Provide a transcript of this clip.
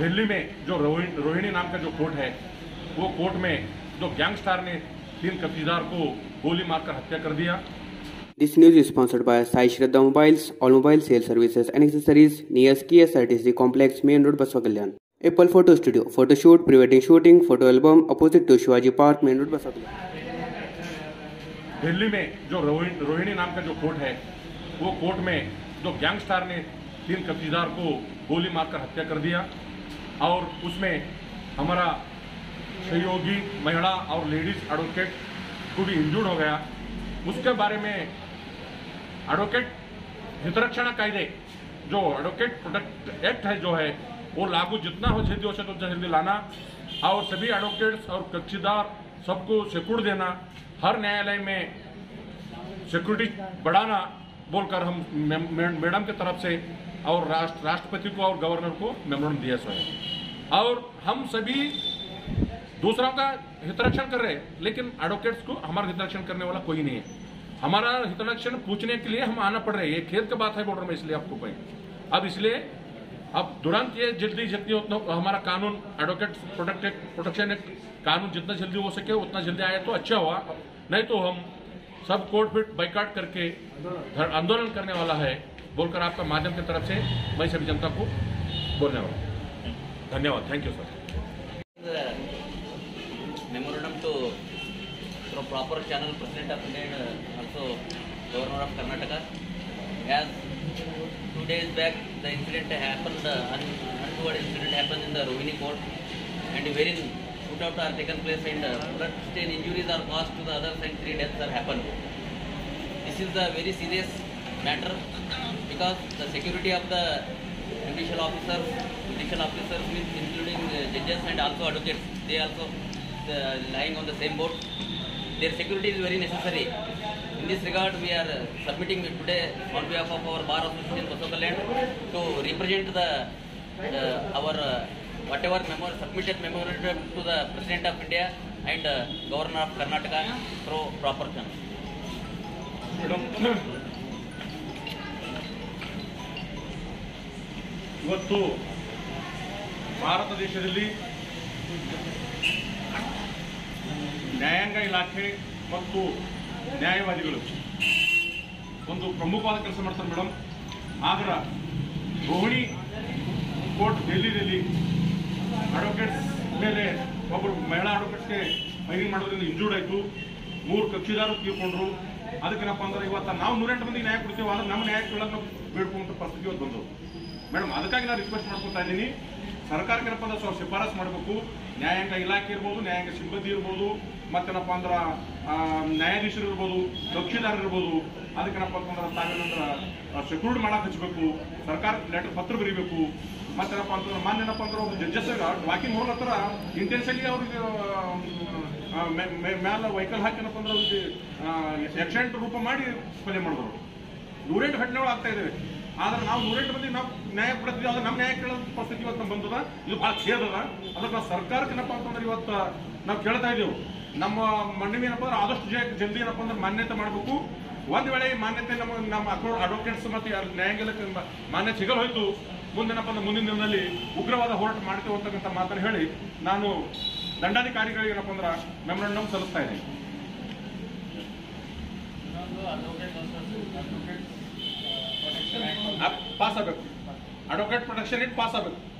दिल्ली में जो रोहिणी नाम का जो कोर्ट है, वो कोर्ट में जो गैंगस्टर ने 3 कब्जेदार को गोली मारकर हत्या कर दिया। This news is sponsored by Sai Shraddha Mobiles, all mobile sales services and accessories near KSRTC Complex, Main Road, Baswa Kalyan. Apple Photo Studio, photo shoot, pre-wedding shooting, photo album, opposite to Shivaji Park, Main Road, Baswa Kalyan. Delhi में जो रोहिणी नाम का जो court है, वो court में जो gangster ने 3 कब्जेदार को गोली मारकर हत्या कर दिया और उसमें हमारा सहयोगी महिला और लेडीज एडवोकेट को भी इंजर्ड हो गया। उसके बारे में एडवोकेट हितरक्षण कायदे जो एडवोकेट प्रोटेक्ट एक्ट है जो है वो लागू जितना हो सके उतना जल्दी लाना और सभी एडवोकेट्स और कक्षीदार सबको सिक्योर देना, हर न्यायालय में सिक्योरिटी बढ़ाना बोलकर हम मैडम की तरफ से और राष्ट्रपति को और गवर्नर को मेमोरेंडम दिया स्वयं। और हम सभी दूसरों का हितरक्षण कर रहे हैं, लेकिन एडवोकेट्स को हमारा हितरक्षण करने वाला कोई नहीं है। हमारा हितरक्षण पूछने के लिए हम आना पड़ रहे हैं। ये खेत की बात है बॉर्डर में, इसलिए आपको कोई अब इसलिए अब तुरंत ये जल्दी उतना हमारा कानून एडवोकेट प्रोटेक्शन एक्ट कानून जितना जल्दी हो सके उतना जल्दी आए तो अच्छा हुआ, नहीं तो हम सब कोर्ट फिट बाइकाट करके आंदोलन करने वाला है बोलकर आपका माध्यम की तरफ से मैं सभी जनता को बोलने वाला हूँ। धन्यवाद। Thank you sir. Memorandum to through proper channel President of India and also Governor of Karnataka. As 2 days back the incident happened, untoward incident happened in the Rohini court, and wherein shootouts are taken place and blood stain injuries are caused to the others and 3 deaths are happened. This is a very serious matter because the security of the judicial officers means including judges and also advocates, they also lying on the same boat. Their security is very necessary. In this regard, we are submitting today on behalf of our Bar Association Baswa Kalyan to represent our whatever submitted memorandum to the President of India and Governor of Karnataka through proper channel. ಇವತ್ತು ಭಾರತ ದೇಶದಲ್ಲಿ ನ್ಯಾಯಾಂಗ ಇಲಾಖೆ ಮತ್ತು ನ್ಯಾಯವಾದಿಗಳು ಒಂದು ಪ್ರಮುಖವಾದ ಕೆಲಸ ಮಾಡ್ತಾರೆ madam. ಆದ್ರೆ ರೋಹಿಣಿ ಕೋರ್ಟ್ ಡೆಲ್ಲಿಯಲ್ಲಿ ಅಡ್ವೊಕೇಟ್ಸ್ ಮೇಲೆ ಒಬ್ಬರು ಮಹಿಳಾ ಅಡ್ವೊಕೇಟ್ಸ್ಗೆ ಫೈರಿಂಗ್ ಮಾಡೋದ್ರಿಂದ ಇಂಜೂರ್ಡ್ ಆಯಿತು, 3 ಕಕ್ಷಿದಾರರು ತೀರ್ಕೊಂಡ್ರು। ಅದಕ್ಕೇನಪ್ಪ ಅಂದ್ರೆ ಇವತ್ತು ನಾವು 108 ಮಂದಿಗೆ ನ್ಯಾಯ ಕೊಡ್ತೀವಿ, ಆದ್ರೆ ನಮ್ಮ ನ್ಯಾಯ ಕೇಳಕ್ಕೆ ನಾವು ಬೇಡ್ಕೊಂಡ ಪರಿಸ್ಥಿತಿ ಇವತ್ತು ಬಂದವು ಮೇಡಮ್। ಅದಕ್ಕಾಗಿ ನಾನು ರಿಕ್ವೆಸ್ಟ್ ಮಾಡ್ಕೊತಾ ಇದ್ದೀನಿ, ಸರ್ಕಾರಕ್ಕೆ ಏನಪ್ಪ ಅಂದ್ರೆ ಸ್ವಲ್ಪ ಶಿಫಾರಸು ಮಾಡಬೇಕು। ನ್ಯಾಯಾಂಗ ಇಲಾಖೆ ಇರ್ಬೋದು, ನ್ಯಾಯಾಂಗ ಸಿಬ್ಬಂದಿ ಇರ್ಬೋದು, ಮತ್ತೇನಪ್ಪ ಅಂದ್ರೆ ನ್ಯಾಯಾಧೀಶರು ಇರ್ಬೋದು, ಕಕ್ಷಿದಾರರು ಇರ್ಬೋದು, ಅದಕ್ಕೇನಪ್ಪ ಅಂತಂದ್ರೆ ತಾವೇನಂದ್ರೆ ಸೆಕ್ಯೂರ್ಡ್ ಮಾಡಕ್ಕೆ ಹಚ್ಚಬೇಕು, ಸರ್ಕಾರಕ್ಕೆ ಲೆಟರ್ ಪತ್ರ ಬರೀಬೇಕು। ಮತ್ತೇನಪ್ಪ ಅಂತಂದ್ರೆ ಮಾನ್ಯನಪ್ಪ ಅಂದ್ರೆ ಒಬ್ಬ ಜಡ್ಜಸ್ ವಾಕಿಂಗ್ ಹೋಗ್ಲತ್ತರ ಇಂಟೆನ್ಷಲಿ ಅವ್ರಿಗೆ ಮ್ಯಾಲ ವೆಹಿಕಲ್ ಹಾಕಿನಪ್ಪ ಅಂದ್ರೆ ಅವ್ರಿಗೆ ಆಕ್ಸಿಡೆಂಟ್ ರೂಪ ಮಾಡಿ ಕೊಲೆ ಮಾಡಿದ್ರು। 108 ಘಟನೆಗಳು ಆಗ್ತಾ ಇದ್ದಾವೆ, ಆದ್ರೆ ನಾವು 108 ಮಂದಿ ನಾವು ನ್ಯಾಯ ಕೊಡ್ತೀವಿ, ಆದ್ರೆ ನಮ್ಮ ನ್ಯಾಯ ಕೇಳೋ ಪರಿಸ್ಥಿತಿ ಇವತ್ತು ನಮ್ಗೆ ಬಂದದ। ಇದು ಭಾಳ ಖೇದ ಅದ। ಅದಕ್ಕೆ ನಾವು ಸರ್ಕಾರಕ್ಕೆ ಏನಪ್ಪ ಅಂತಂದ್ರೆ ಇವತ್ತು ನಾವು ಕೇಳ್ತಾ ಇದ್ದೇವೆ, ನಮ್ಮ ಮನವಿ ಏನಪ್ಪ ಅಂದ್ರೆ ಆದಷ್ಟು ಜಲ್ದಿ ಏನಪ್ಪ ಅಂದ್ರೆ ಮಾನ್ಯತೆ ಮಾಡಬೇಕು। ಒಂದು ವೇಳೆ ಈ ಮಾನ್ಯತೆ ನಮ್ಮ ಅಡ್ವೊಕೇಟ್ಸ್ ಮತ್ತು ನ್ಯಾಯಾಂಗಕ್ಕೆ ಮಾನ್ಯತೆ ಸಿಗಲು ಹೋಯ್ತು, ಮುಂದೇನಪ್ಪ ಅಂದ್ರೆ ಮುಂದಿನ ದಿನದಲ್ಲಿ ಉಗ್ರವಾದ ಹೋರಾಟ ಮಾಡ್ತೇವೆ ಅಂತಕ್ಕಂಥ ಮಾತನ್ನು ಹೇಳಿ ನಾನು ದಂಡಾಧಿಕಾರಿಗಳಿಗೆ ಏನಪ್ಪ ಅಂದ್ರೆ ಮೆಮೊರಂಡಮ್ ಸಲ್ಲಿಸ್ತಾ ಇದ್ದೀನಿ। ಪಾಸ್ ಆಗಬೇಕು, ಅಡ್ವೊಕೇಟ್ ಪ್ರೊಟೆಕ್ಷನ್ ಇಟ್ ಪಾಸ್ ಆಗಬೇಕು।